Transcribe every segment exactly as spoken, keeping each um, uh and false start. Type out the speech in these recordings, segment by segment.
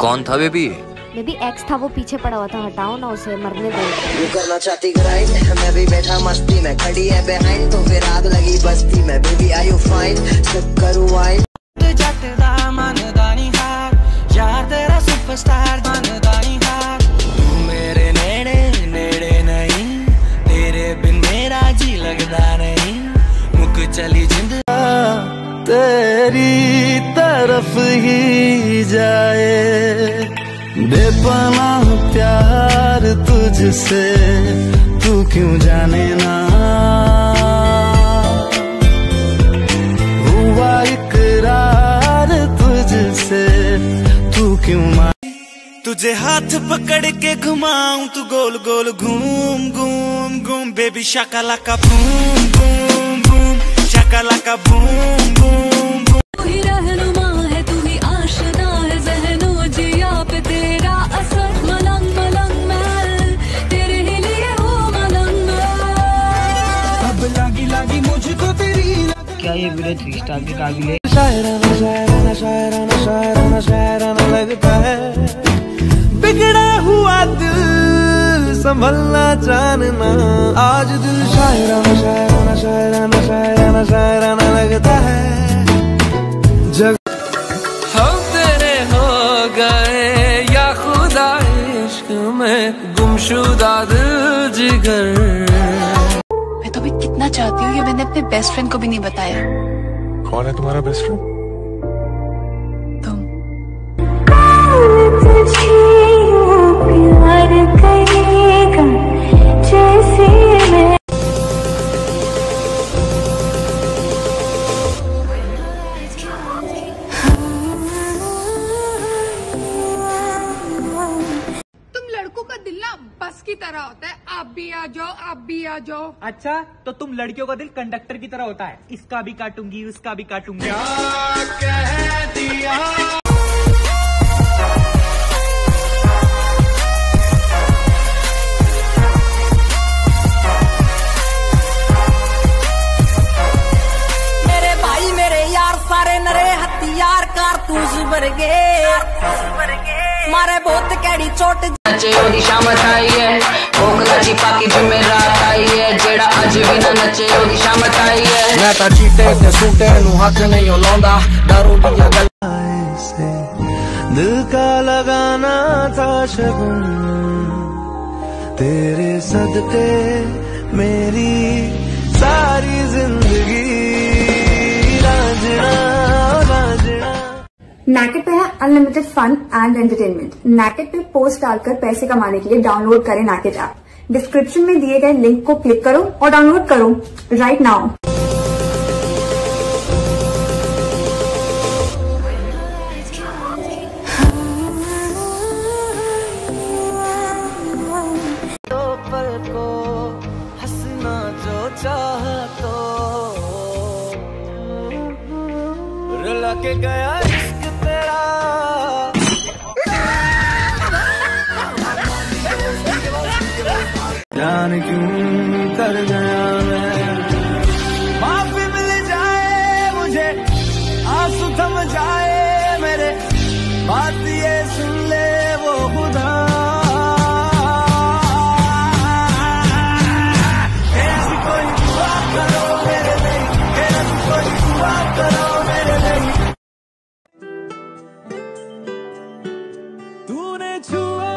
कौन था baby? Baby x था, वो पीछे पड़ा हुआ था, हटाओ ना उसे, मरने दो। तू करना चाहती ग्राइंड, मैं भी बैठा मस्ती में, खड़ी है बिहाइंड तो फिर आग लगी बस्ती में। बेबी आर यू फाइन, सब करूँ वाइन। जट दा मनदा नहीं हार, यार तेरा सुपरस्टार मनदा नहीं हार। तू मेरे नेड़े नेड़े नहीं, तेरे बिन मेरा जी लगदा नहीं। मुक चली जिंद तेरी तरफ ही जाए, बेपनाह प्यार तुझसे तू क्यों जाने ना। हुआ इकरार तुझसे तू क्यों मान। तुझे हाथ पकड़ के घुमाऊं, तू गोल गोल घूम घूम घूम। Baby shakalaka boom boom boom, shakalaka boom boom boom. तू ही रहनुमा है, तू ही आशना है, ज़हनो जिया पे तेरा असर। मलंग मलंग मैं तेरे ही लिए हूँ मलंग मैं। अब लागी लागी मुझको तेरी। क्या ये वीडियो थ्री स्टार के काबिल है? शायराना शायराना शायराना शायराना शायराना लगता है। बिगड़ा हुआ दिल संभलना जानना, आज दिल शायराना शायराना शायराना शायराना शायराना लगता है। जग हम तेरे हो गए या खुदा इश्क में गुमशुदा दिल जिगर। मैं तो अभी कितना चाहती हूँ, ये मैंने अपने बेस्ट फ्रेंड को भी नहीं बताया। कौन है तुम्हारा बेस्ट फ्रेंड? तुम। प्यार करेगा जैसे मैं। तुम लड़कों का दिल ना बस की तरह होता है, आप भी आ जाओ आप भी आ जाओ। अच्छा, तो तुम लड़कियों का दिल कंडक्टर की तरह होता है, इसका भी काटूंगी उसका भी काटूंगी। क्या कह दिया। मारे बहुत कैडी चोट। नचे ओदी शामत आई है, भोग लगी पाकी जिम्मे रात आई है। जेड़ा अज भी ना नचे ओदी शामत आई है। मैं ता चीटे ते सूटे नू हाथ नहीं लाउंदा, दारू दियां गल्लां से दिल का लगाना था शगुन। तेरे सदके मेरी सारी जिंदगी रांझना रांझना। नैकेड पे है unlimited fun and entertainment. Naked पे पोस्ट डालकर पैसे कमाने के लिए डाउनलोड करें नैकेड ऐप। डिस्क्रिप्शन में दिए गए लिंक को क्लिक करो और डाउनलोड करो राइट नाउ। तो पल को हंसना जो चाह तो रुला के गया जान क्यों कर गया मैं। माफी मिल जाए मुझे, आंसू थम जाए मेरे, बात ये सुन ले वो खुदा। ऐसी कोई दुआ करो मेरे लिए, ऐसी कोई दुआ करो मेरे लिए। तूने छुआ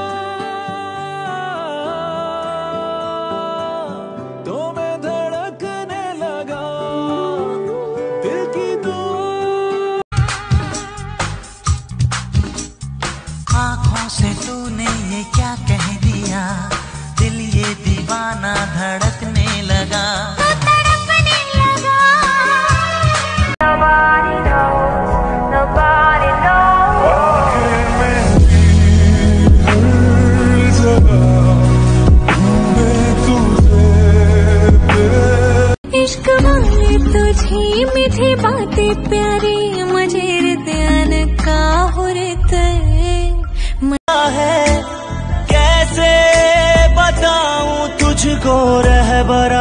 से तूने ये क्या कह दिया, दिल ये दीवाना धड़कने लगा। तो तड़पने लगा। Nobody knows, nobody knows। इश्क वाले तुझे मीठी बातें प्यारी, मुझे ध्यान का हो रहता है। कैसे बताऊं तुझको रहबरा,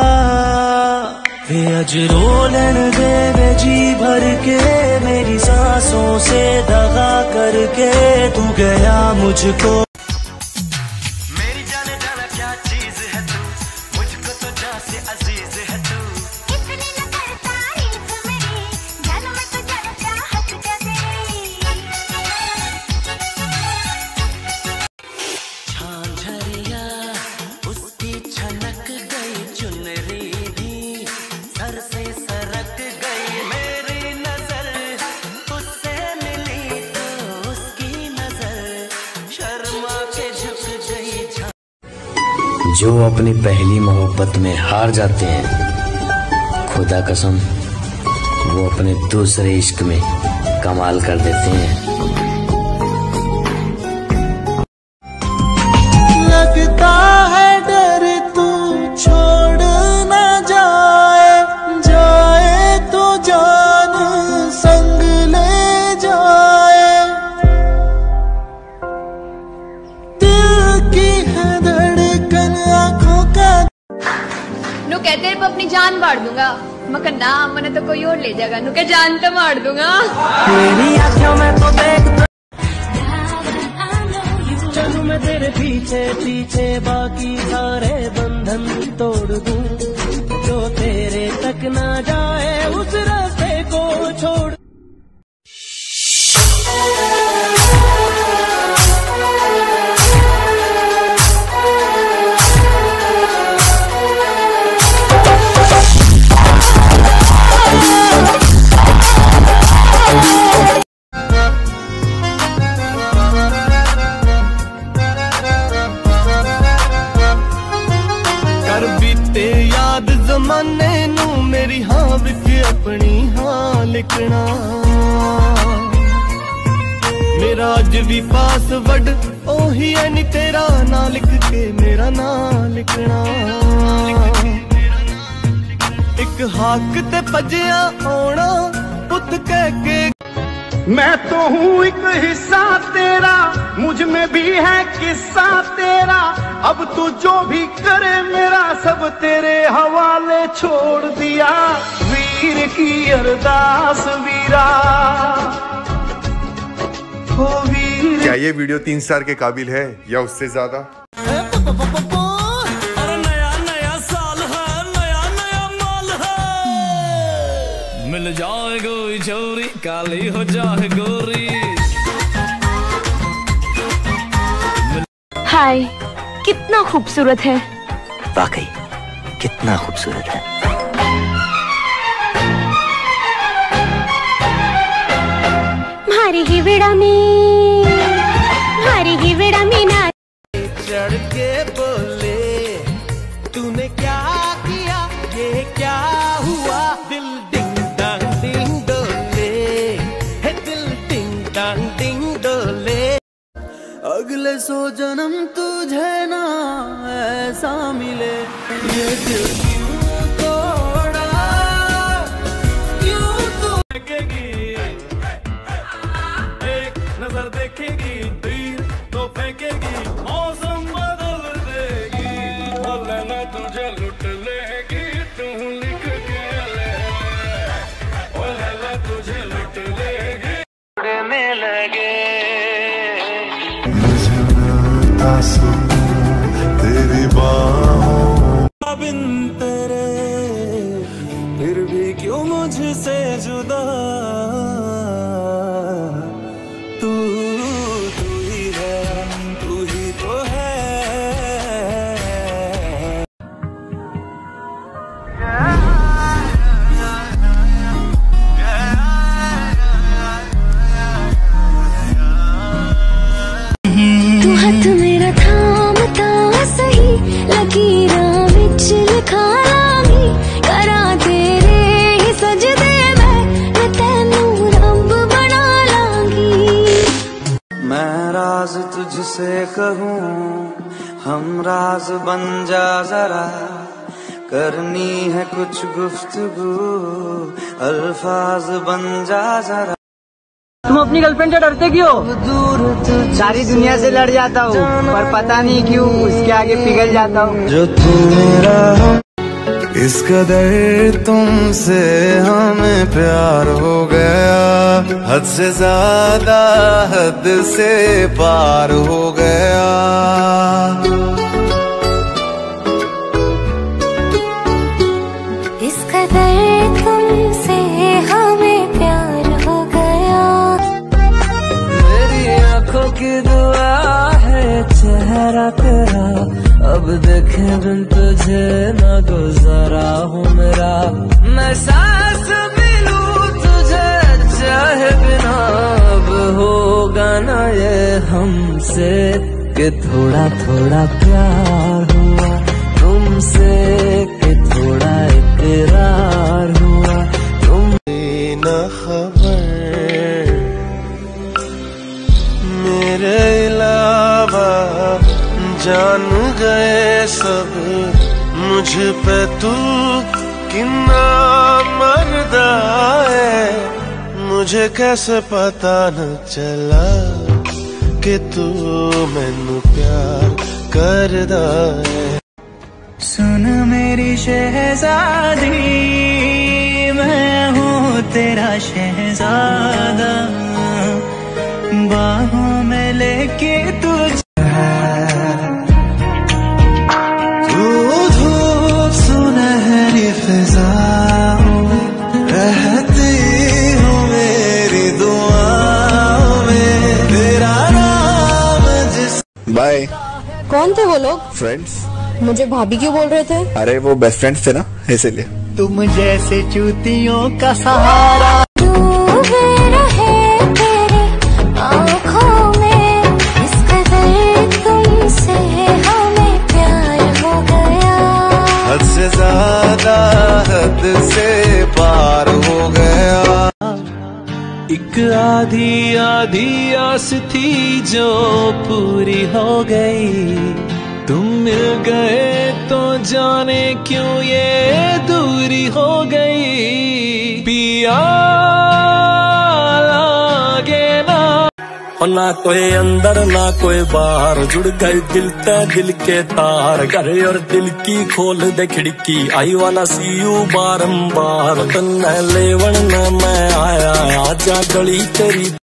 वे अज रोलन दे जी भर के मेरी सांसों से दगा कर के तू गया मुझको। मेरी जाने जाना क्या चीज है तू, मुझको तो जा से अजीज है तू। इतनी न कर तारीफ मेरी, जान मैं तो जान चाहत क्या तेरी। झांझरिया उसकी छनक गई, चुनरी भी सर से सरक गई। मेरी नजर उससे मिली तो उसकी नजर शर्मा के झुक गई। जो अपनी पहली मोहब्बत में हार जाते हैं, खुदा कसम वो अपने दूसरे इश्क में कमाल कर देते हैं। लगता है डर तू छोड़ ना जाए, जाए तो जान संग ले जाए। दिल की है धड़कन आँखों का। नु कह तेरे पे अपनी जान मार दूंगा, मगर ना मैंने तो कोई और ले जाएगा। नु कह जान तो मार दूंगा। मेरी आँखों में तो देख चलूं मैं तेरे पीछे पीछे, बाकी सारे बंधन तोड़ दूं। जो तेरे तक ना जाए उस रास्ते को छोड़। कर बीते याद जमाने नू, मेरी हाँ विच अपनी हाँ लिखना। मेरा अज भी पासवर्ड ओही है नी, तेरा ना लिख के मेरा ना लिखना। एक हाक ते भजिया आना पुत कह के। मैं तो हूँ एक हिस्सा तेरा, मुझ में भी है किस्सा तेरा। अब तू जो भी करे मेरा सब तेरे हवाले छोड़ दिया। वीर की अरदास वीरा हो वीर। क्या ये वीडियो तीन स्टार के काबिल है या उससे ज्यादा? अरे नया नया साल है, नया नया माल है। मिल जाए कोई छोरी काली हो जाए गोरी। हाय, कितना खूबसूरत है। वाकई कितना खूबसूरत है। मारी ही विड़ा में, मारी ही विड़ा में ना। चढ़ के बोले तूने क्या किया, ये क्या हुआ। दिल डिंग डांग डिंग डोले, है दिल डिंग डांग डिंग डोले। अगले सौ जन्म तुझे ना ऐसा मिले, ये दिल क्यों तोड़ा, क्यों तोड़ेगी। एक नजर देखेगी तीर तो फेंकेगी, मौसम बदल देगी। बोले ना तुझे लुट लेगी, तू लिख के ले। बोले ना तुझे लुट लेगी। उड़ने लगे तेरी बाहों बिन तेरे, फिर भी क्यों मुझसे जुदा। तू तू ही है, तू ही तो है। तू हाथ मेरा थामता सही, लकीरां विच लिखा लांगी। करा तेरे ही सजदे मैं तैनू रब बना लांगी। मैं राज तुझसे कहूँ, हम राज बन जा जरा। करनी है कुछ गुफ्तगू, अल्फाज बन जा जरा। तुम अपनी गर्लफ्रेंड से डरते क्यों? दूर सारी दुनिया से लड़ जाता हूँ, पर पता नहीं क्यों उसके आगे पिघल जाता हूँ। जो तू मेरा हो, इस कदर तुमसे हमें प्यार हो गया। हद से ज्यादा हद से पार हो गया। इस कदर तुमसे हमें प्यार हो गया। मेरी आंखों की दुआ है चेहरा तेरा, अब देखे बिन तुझे न गुजारा हूँ मेरा। मैं सांस भी लूं तुझे चाहे बिना, अब होगा ना ये हमसे कि थोड़ा थोड़ा प्यार हुआ तुमसे, कि थोड़ा इकरार हुआ तुम। न खबर मेरे अलावा जान गए सब, मुझ पे तू कितना मर्दा है। मुझे कैसे पता न चला कि तू मैनू प्यार करदा है। सुन मेरी शहजादी, मैं हूँ तेरा शहजादा, बाहों में लेके तुझे सुनहरी फिजाओं में रहती हूँ मेरी दुआओं में, तेरा नाम जिस। बाय। कौन थे वो लोग? फ्रेंड्स। मुझे भाभी क्यों बोल रहे थे? अरे वो बेस्ट फ्रेंड्स थे ना, इसीलिए। तुम जैसे चूतियों का सहारा आँखों में इस कदर तुमसे हमें प्यार हो गया। हद से ज्यादा हद से पार हो गया। एक आधी आधी आस थी जो पूरी हो गई, तुम मिल गए तो जाने क्यों ये दूरी हो गई। पिया ना कोई अंदर ना कोई बाहर, जुड़ गए दिल ते दिल के तार, घर और दिल की खोल दे खिड़की, आई वाला सी यू बारंबार। तन्ने लेवन न मैं आया, आजा गली तेरी